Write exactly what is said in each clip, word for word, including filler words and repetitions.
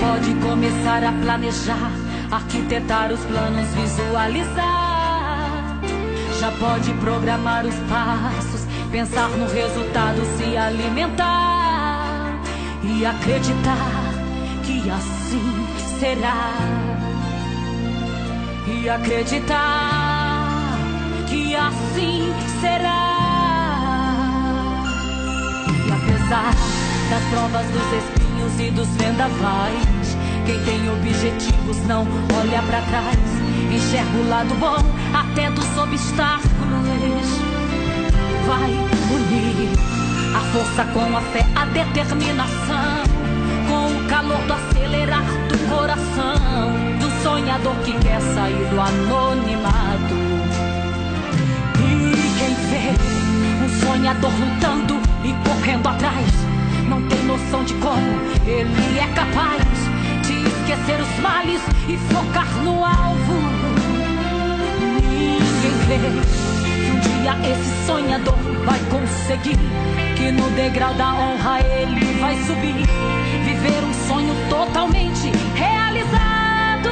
pode começar a planejar, arquitetar os planos, visualizar. Já pode programar os passos, pensar no resultado, se alimentar e acreditar que assim será. E acreditar que assim será. E apesar das provas, dos espinhos e dos vendavais, quem tem objetivos não olha pra trás, enxerga o lado bom até dos obstáculos. Vai unir a força com a fé, a determinação, com o calor do acelerar do coração, do sonhador que quer sair do anonimato. E quem vê um sonhador lutando e correndo atrás, não tem noção de como ele é capaz de esquecer os males e focar no alvo. Ninguém vê que um dia esse sonhador vai conseguir, que no degrau da honra ele vai subir, viver um sonho totalmente realizado.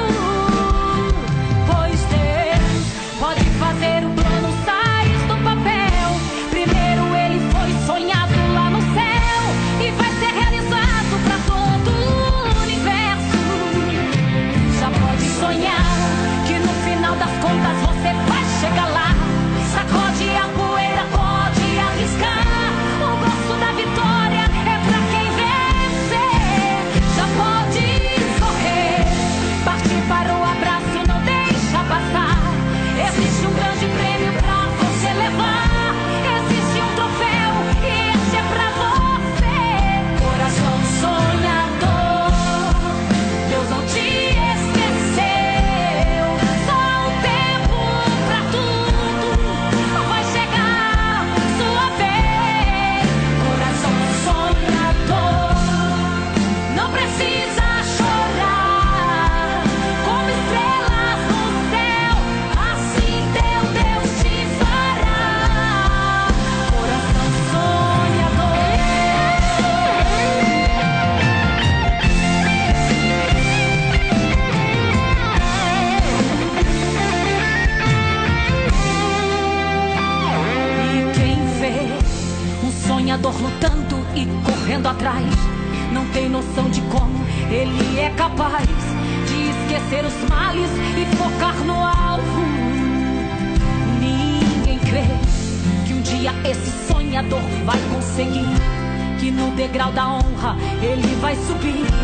Pois Deus pode fazer o plano sair do papel. Primeiro ele foi sonhado lá no céu e vai ser realizado pra todo o universo. Já pode sonhar que no final das contas você vai chegar lá. Sacode a poeira, pode arriscar. O gosto da vitória é pra quem vencer. Já pode correr, partir para o abraço, não deixa passar. Existe um grande prêmio pra você levar. Existe um troféu e esse é pra você. Coração sonhador, Deus não te esqueceu. Só um tempo pra tudo, vai chegar sua vez. Coração sonhador, não precisa chorar. Como estrelas no céu, assim teu Deus te fará. Coração sonhador. E quem vê um sonhador lutando e correndo atrás, não tem noção de como ele é capaz de esquecer os males e focar no alvo. Ninguém crê que um dia esse sonhador vai conseguir, que no degrau da honra ele vai subir,